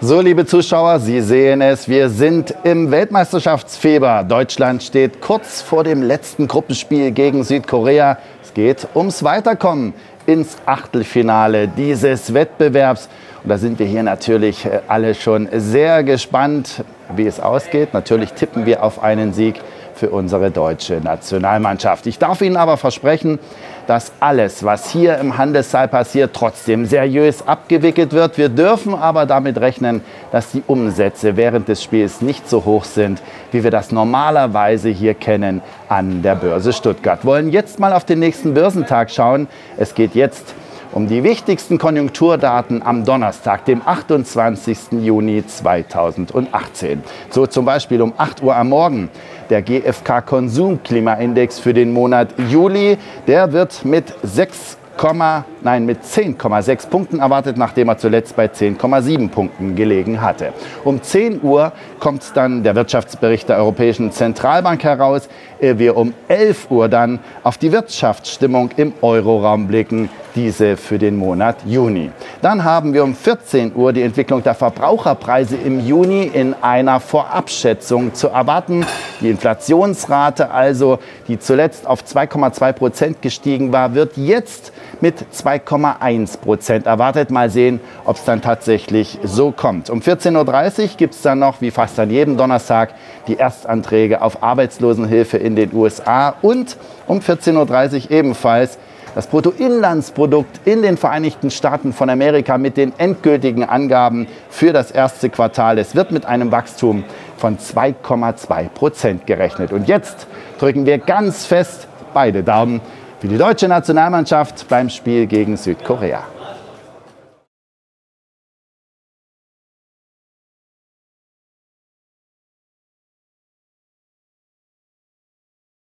So, liebe Zuschauer, Sie sehen es, wir sind im Weltmeisterschaftsfieber. Deutschland steht kurz vor dem letzten Gruppenspiel gegen Südkorea. Es geht ums Weiterkommen ins Achtelfinale dieses Wettbewerbs. Und da sind wir hier natürlich alle schon sehr gespannt, wie es ausgeht. Natürlich tippen wir auf einen Sieg für unsere deutsche Nationalmannschaft. Ich darf Ihnen aber versprechen, dass alles, was hier im Handelssaal passiert, trotzdem seriös abgewickelt wird. Wir dürfen aber damit rechnen, dass die Umsätze während des Spiels nicht so hoch sind, wie wir das normalerweise hier kennen an der Börse Stuttgart. Wir wollen jetzt mal auf den nächsten Börsentag schauen. Es geht jetzt um die wichtigsten Konjunkturdaten am Donnerstag, dem 28. Juni 2018. So zum Beispiel um 8 Uhr am Morgen der GfK-Konsumklimaindex für den Monat Juli. Der wird mit 10,6 Punkten erwartet, nachdem er zuletzt bei 10,7 Punkten gelegen hatte. Um 10 Uhr kommt dann der Wirtschaftsbericht der Europäischen Zentralbank heraus. Wir um 11 Uhr dann auf die Wirtschaftsstimmung im Euroraum blicken, diese für den Monat Juni. Dann haben wir um 14 Uhr die Entwicklung der Verbraucherpreise im Juni in einer Vorabschätzung zu erwarten. Die Inflationsrate also, die zuletzt auf 2,2% gestiegen war, wird jetzt mit 2,1% erwartet. Mal sehen, ob es dann tatsächlich so kommt. Um 14.30 Uhr gibt es dann noch, wie fast an jedem Donnerstag, die Erstanträge auf Arbeitslosenhilfe in den USA. Und um 14.30 Uhr ebenfalls das Bruttoinlandsprodukt in den Vereinigten Staaten von Amerika mit den endgültigen Angaben für das erste Quartal. Es wird mit einem Wachstum von 2,2% gerechnet. Und jetzt drücken wir ganz fest beide Daumen für die deutsche Nationalmannschaft beim Spiel gegen Südkorea.